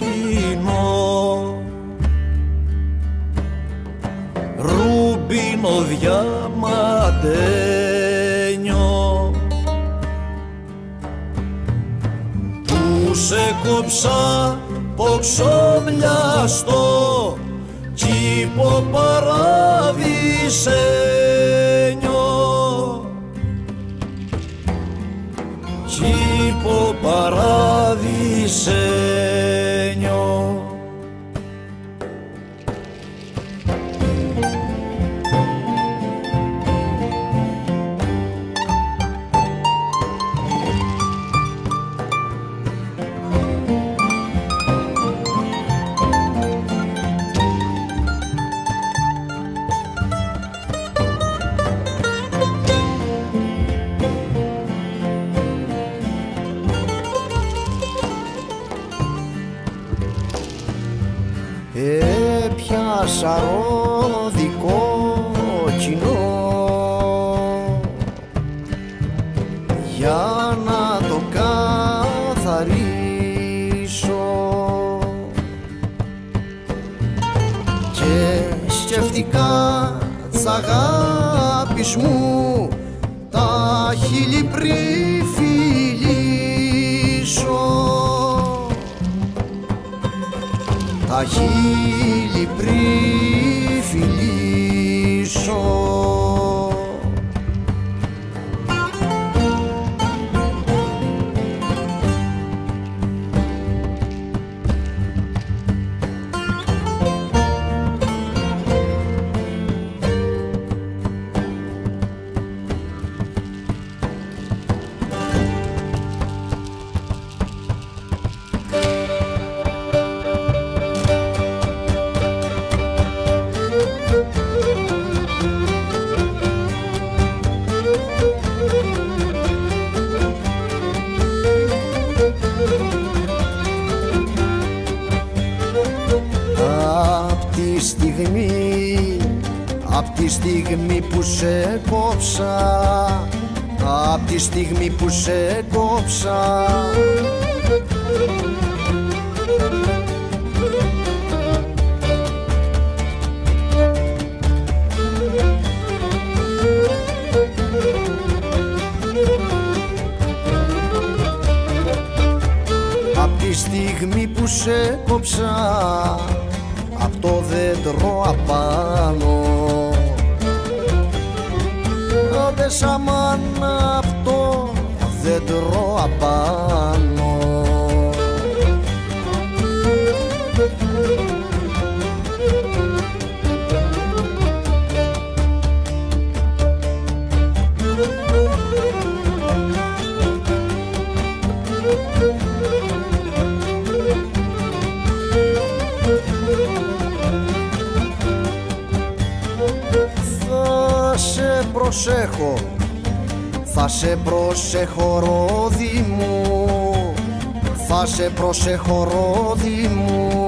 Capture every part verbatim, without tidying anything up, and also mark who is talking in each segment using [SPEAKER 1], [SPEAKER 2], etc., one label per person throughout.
[SPEAKER 1] σκηνό, ρούμπινο διαμαντένιο, που σε κόψα ποξομοιαστό κήπο παραδεισένιο, κήπο παραδεισένιο. Έπιασα ρόδικο κοινό για να το καθαρίσω και σκεφτικά της αγάπης μου τα χείλη πριν φιλήσω, τα χείλη πριν φιλήσω. Στιγμή, απ' τη στιγμή που σε κόψα, απ' τη στιγμή που σε κόψα, απ' τη στιγμή που σε κόψα, απ' το δέντρο απάνω, άντε σαμάν απ' το δέντρο απάνω. Προσέχω, θα σε προσέχω ρόδι μου, θα σε προσέχω ρόδι μου.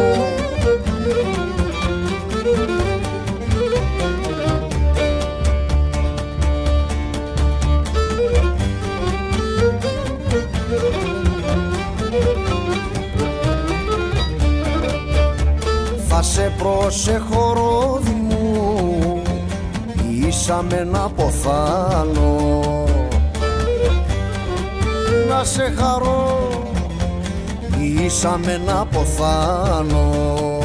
[SPEAKER 1] Θα σε προσέχω ρόδι μου, ίσα με να ποθάνω, να σε χαρώ, ίσα με να ποθάνω.